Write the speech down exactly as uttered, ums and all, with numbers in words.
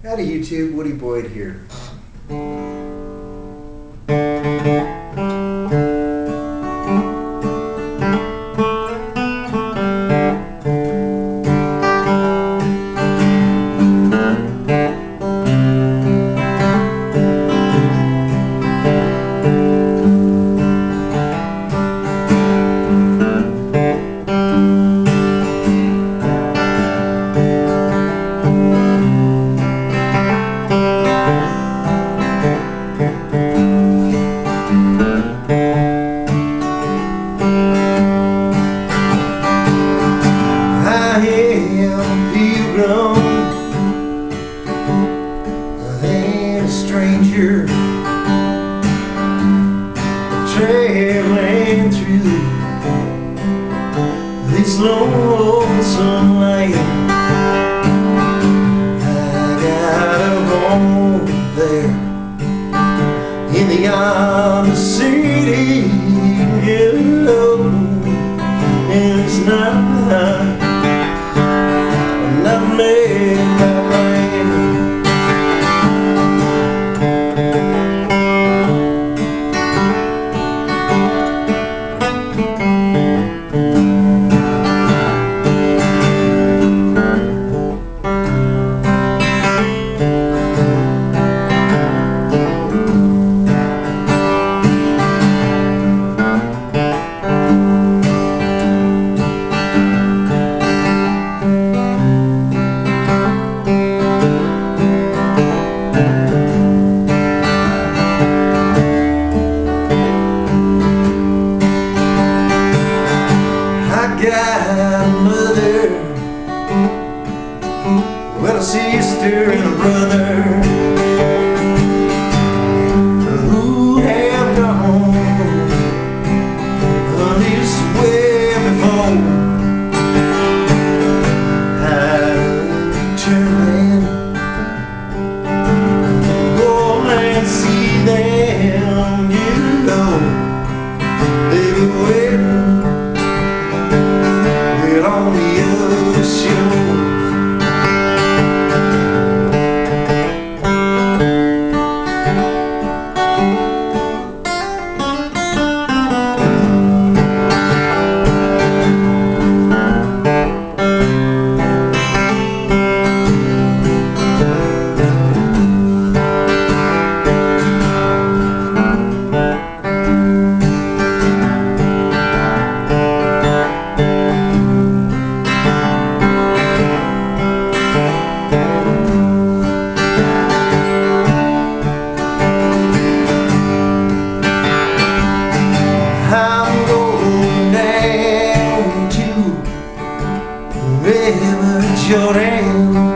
Howdy YouTube, Woody Boyd here. Pilgram, I ain't a stranger, traveling through this lonesome land. I got a home there in the other city, you know, and it's not I've made my plan. Got a mother, well, a sister and a brother who have gone this way before. I turn and go and see them, you know, baby, where on the other shore. Wherever Jordan